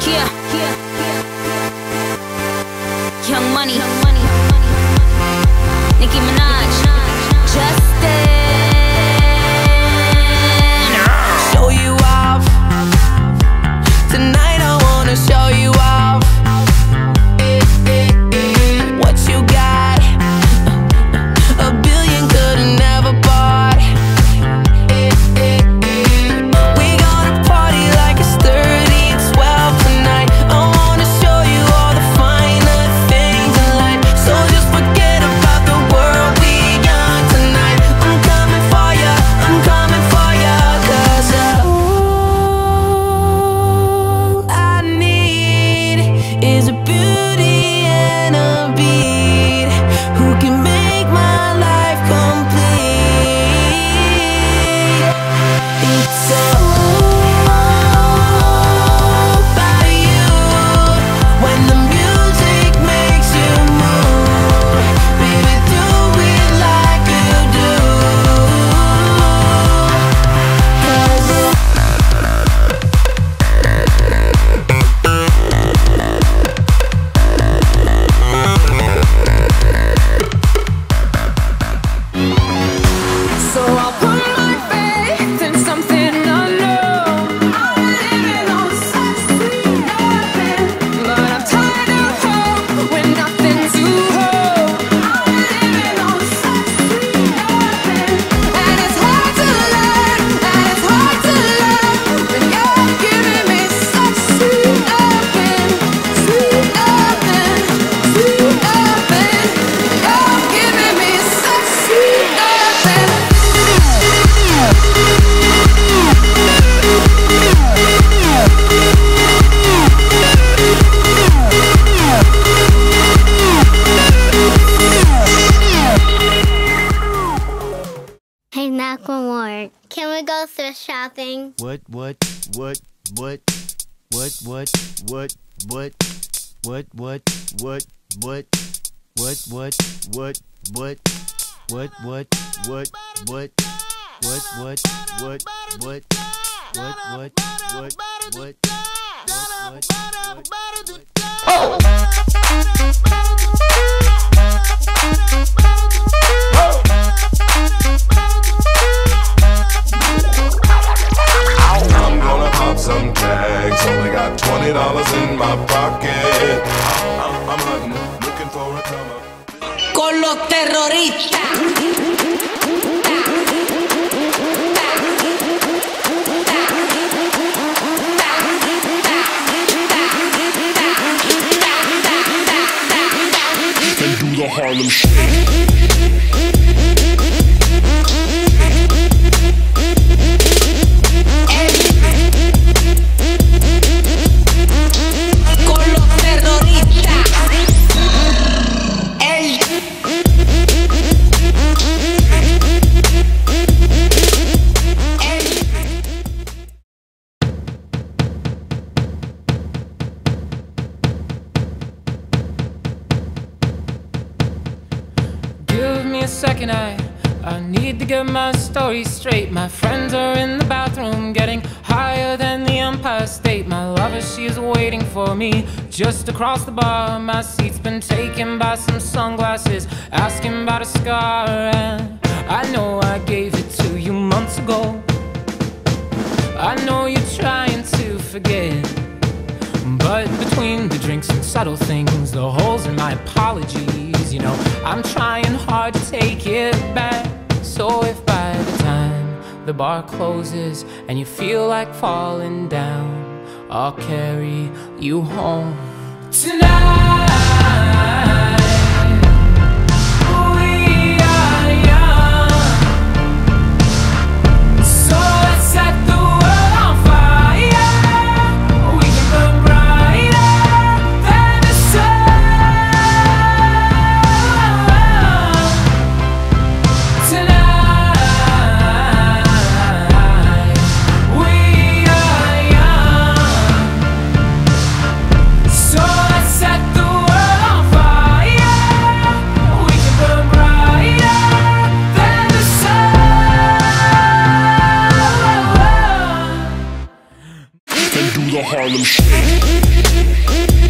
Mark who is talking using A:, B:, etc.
A: Yeah, Young Money, Nicki Minaj, Justin.
B: Show you off. Tonight I wanna show you off. What you got? A billion could've never bought. We gonna party like it's 30-12 tonight. I wanna show you all the finer things in life. So just forget about the world we got tonight. I'm coming for ya, I'm coming for ya. 'Cause all I need is a beauty and a beat who can make my life complete. It's all about you. When the music makes you move, baby, do it like you do. 'Cause so I'll put my faith in something unknown. I'm living on such sweet nothing, but I'm tired of hope when nothing's to hold. I'm living on such sweet nothing, and it's hard to learn, and it's hard to love when you're giving me such sweet nothing, sweet nothing, sweet nothing. You're giving me such sweet nothing.
C: Hey, Macklemore, can we go thrift shopping?
D: What?
E: I'm gonna pop some tags. Only got $20 in my pocket. I'm hunting, looking for a come up.
B: Con los terroristas.
E: And do the Harlem Shake.
B: Con los terroristas.
F: Give me a second, I need to get my story straight. My friends are in the bathroom getting higher than the Empire State. My lover, she is waiting for me just across the bar. My seat's been taken by some sunglasses, asking about a scar. And I know I gave it to you months ago. I know you're trying to forget, but between the drinks and subtle things, the holes in my apologies, you know, I'm trying hard to take it back. So if by the time the bar closes and you feel like falling down, I'll carry you home tonight. We are young, so let's set the world on fire. We can burn brighter than the sun tonight. We are young, so let's set the world on fire.
D: the Harlem Shake.